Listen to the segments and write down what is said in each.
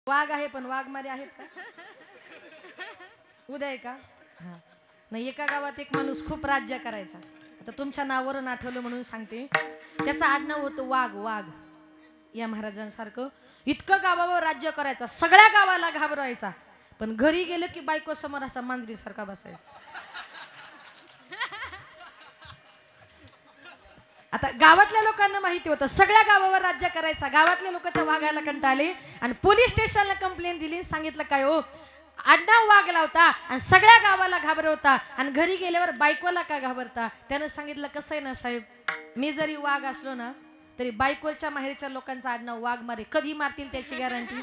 वाघ आहे पण वाघ मारे आहेत का? उद्या आहे का? हा नाही, एका गावात एक माणूस खूप राज्य करायचा. आता तुमच्या नावावरून आठवलं म्हणून सांगते. त्याचं आडनाव होतं वाघ. वाघ या महाराजांसारखं इतकं गावावर राज्य करायचा, सगळ्या गावाला घाबरायचा, पण घरी गेलं की बायको समोर असा मांजरी सारखा बसायचा. आता गावातल्या लोकांना माहिती होतं सगळ्या गावावर राज्य करायचा. गावातले लोक त्या वाघाला कंटाळले आणि पोलीस स्टेशनला कंप्लेंट दिली. सांगितलं काय हो, आडनाव वाघ लावता आणि सगळ्या गावाला घाबरवता आणि घरी गेल्यावर बायकोला का घाबरता? त्यानं सांगितलं कसं आहे ना साहेब, मी जरी वाघ असलो ना तरी बायकोच्या माहेरच्या लोकांचा आडनाव वाघ मारे, कधी मारतील त्याची गॅरंटी.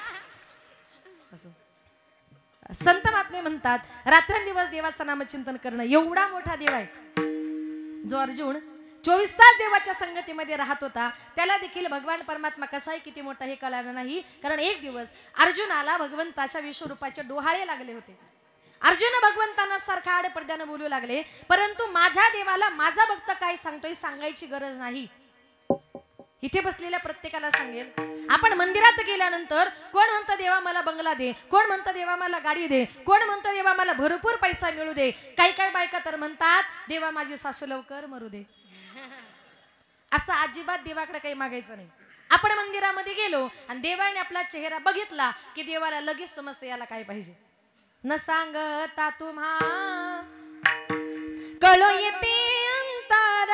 संत महात्मे म्हणतात रात्रंदिवस देवाचं नामचिंतन करणं. एवढा मोठा देव आहे जो अर्जुन 24 तास देवाच्या संगतीमध्ये राहत होता. त्याला देखील भगवान परमात्मा कसा आहे किती मोठा हे कळालं नाही. कारण एक दिवस अर्जुनाला भगवंताच्या विश्वरूपाचे डोहाळे लागले होते. अर्जुन भगवंतांना सारखा आडपडद्यानं बोलू लागले, परंतु माझ्या देवाला माझा भक्त काय सांगतोय सांगायची गरज नाही. इथे बसलेल्या प्रत्येकाला सांगेल, आपण मंदिरात गेल्यानंतर कोण म्हणतं देवा मला बंगला दे, कोण म्हणतं देवा मला गाडी दे, कोण म्हणतं देवा मला भरपूर पैसा मिळू दे. काही काही बायका तर म्हणतात देवा माझी सासू लवकर मरू दे. असं अजिबात देवाकडे काही मागायचं नाही. आपण मंदिरामध्ये गेलो आणि देवाने आपला चेहरा बघितला की देवाला लगेच समजतं याला काय पाहिजे. न सांगता तुम्हा कळो येते अंतर,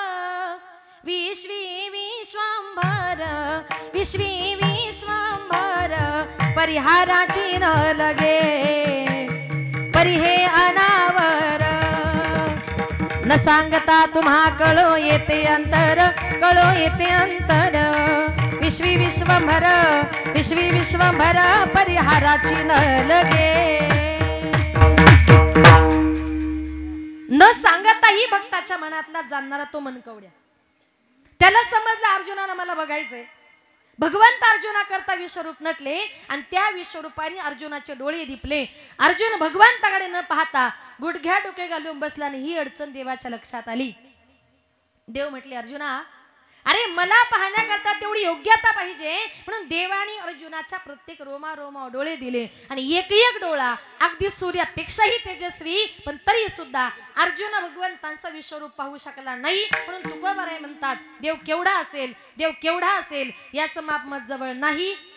विश्वी विश्वांभर विश्वी विश्वांभर परिहाराची न लगे परी हे अनावर. न सांगता तुम्हा कळो येते अंतर, कळो येते अंतर विश्वी विश्वंभर विश्वी विश्वंभर परिहाराची न लगे. न सांगताही भक्ताच्या मनातला जाणणारा तो मनकवड्या. त्याला समजलं अर्जुनाला मला बघायचंय. भगवंत अर्जुना करता विश्वरूप नटले आणि त्या विश्वरूपाने अर्जुनाचे डोळे दिपले. अर्जुन भगवंताकडे न पाहता गुडघ्या डोके घालून बसला आणि ही अडचण देवाच्या लक्षात आली. देव म्हटले अर्जुना, अरे मला पाहण्याकरता तेवढी योग्यता पाहिजे, म्हणून देवाने अर्जुनाच्या प्रत्येक रोमा रोमा डोळे दिले आणि एक एक डोळा अगदी सूर्यापेक्षाही तेजस्वी, पण तरी सुद्धा अर्जुन भगवंतांचं विश्वरूप पाहू शकला नाही. म्हणून तुकोबाराय म्हणतात देव केवढा असेल, देव केवढा असेल याचं माप मत जवळ नाही.